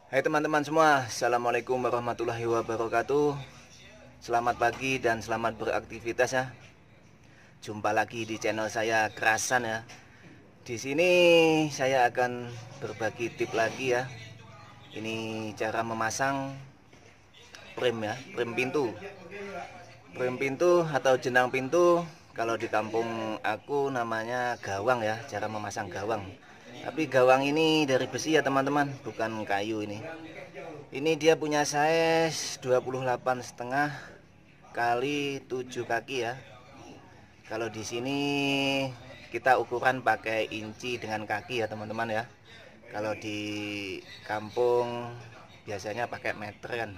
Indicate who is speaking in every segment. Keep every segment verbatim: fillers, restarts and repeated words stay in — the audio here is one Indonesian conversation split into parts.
Speaker 1: Hai teman-teman semua, Assalamualaikum warahmatullahi wabarakatuh. Selamat pagi dan selamat beraktivitas ya. Jumpa lagi di channel saya Kerasan ya. Di sini saya akan berbagi tip lagi ya. Ini cara memasang frame ya, frame pintu. Frame pintu atau jenang pintu, kalau di kampung aku namanya gawang ya, cara memasang gawang. Tapi gawang ini dari besi ya teman-teman, bukan kayu ini. Ini dia punya size dua puluh delapan setengah kali tujuh kaki ya. Kalau di sini kita ukuran pakai inci dengan kaki ya teman-teman ya. Kalau di kampung biasanya pakai meter kan.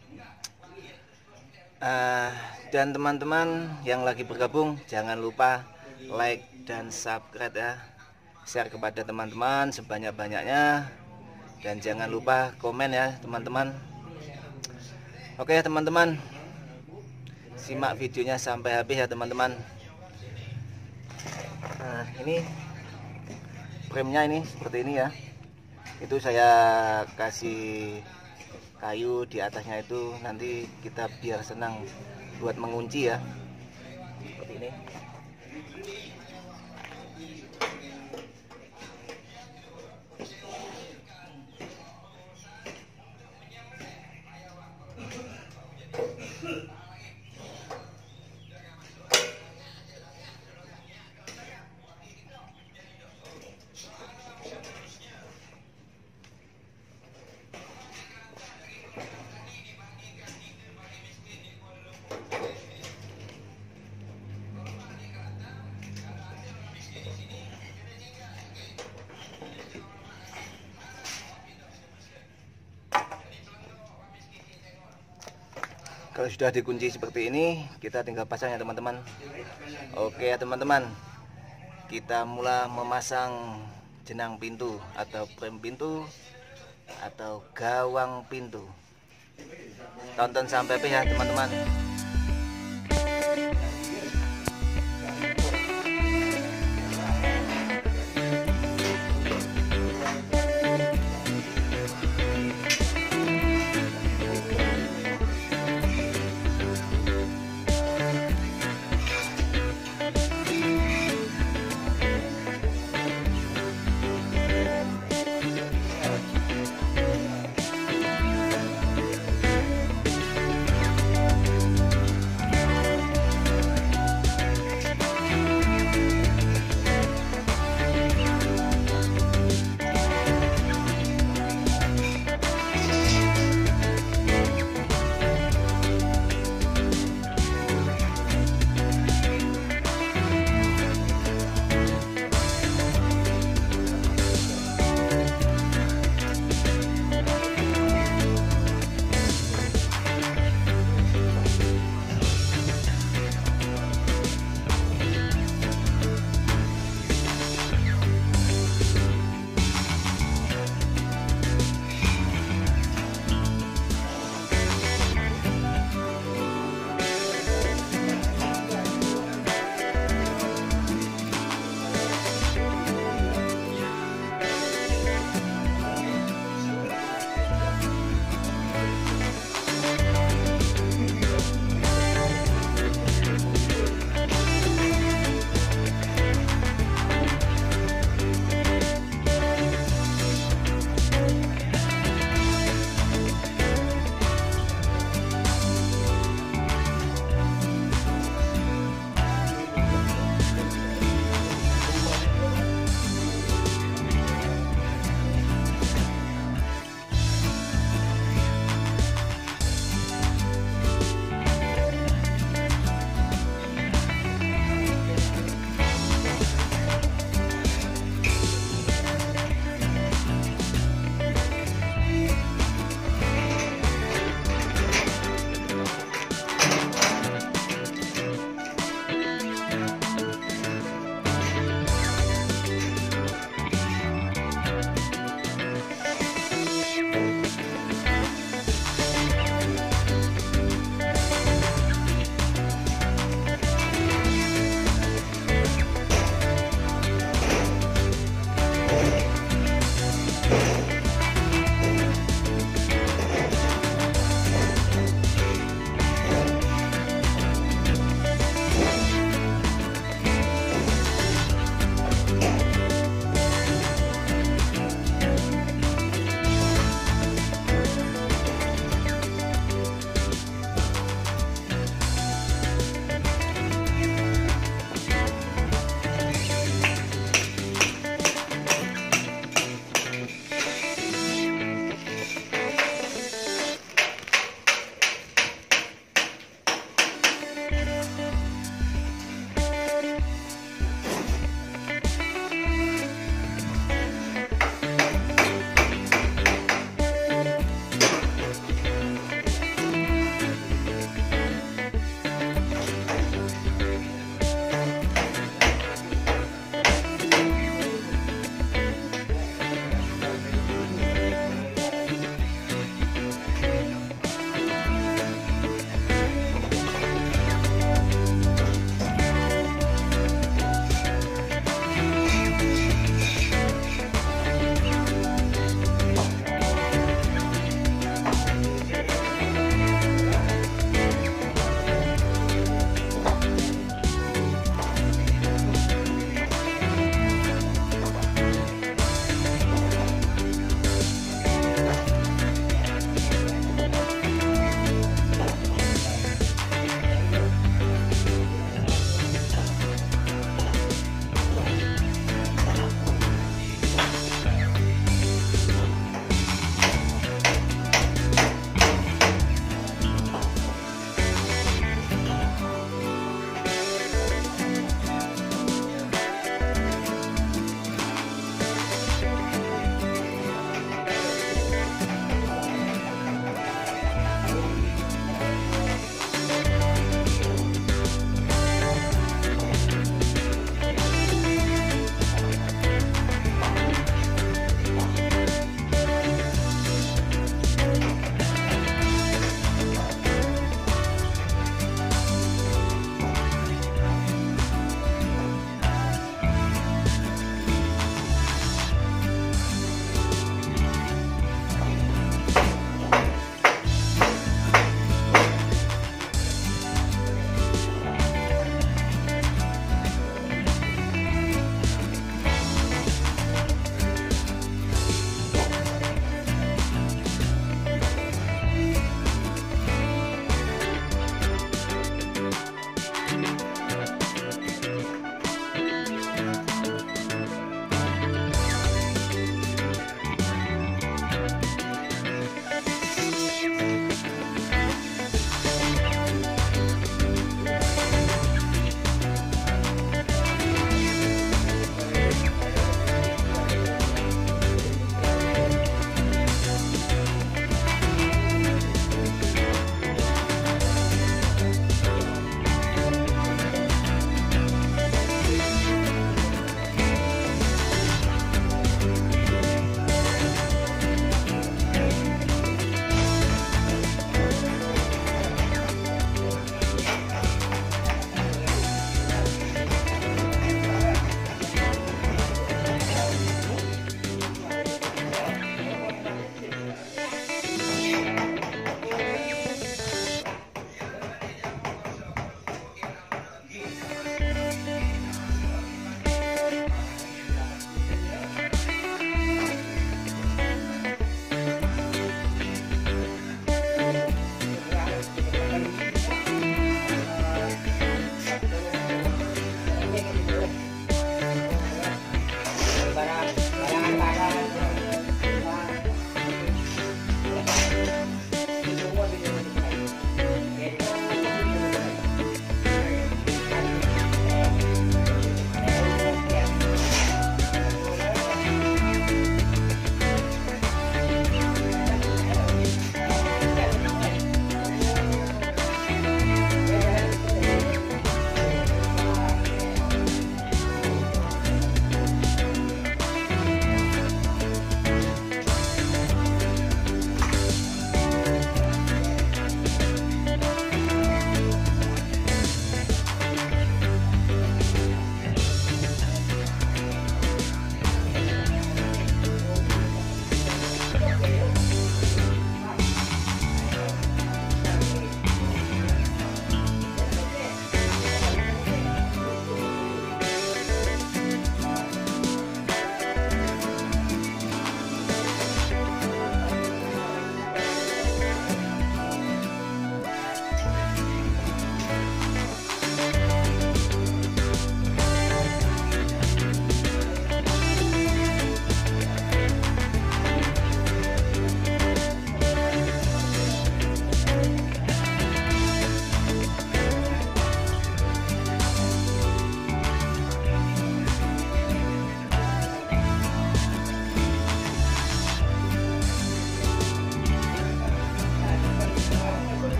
Speaker 1: Uh, dan teman-teman yang lagi bergabung jangan lupa like dan subscribe ya. Share kepada teman-teman sebanyak-banyaknya. Dan jangan lupa komen ya teman-teman. Oke teman-teman, simak videonya sampai habis ya teman-teman. Nah ini framenya ini seperti ini ya. Itu saya kasih kayu di atasnya, itu nanti kita biar senang buat mengunci ya. Seperti ini. Kalau sudah dikunci seperti ini, kita tinggal pasang ya teman-teman. Oke ya teman-teman, kita mulai memasang jenang pintu atau frame pintu atau gawang pintu. Tonton sampai habis ya teman-teman.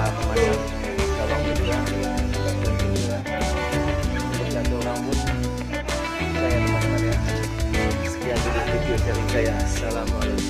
Speaker 1: memasang bawang merah dan juga untuk jatuh rambut saya teman-teman ya. Sekian dulu video dari saya. Assalamualaikum.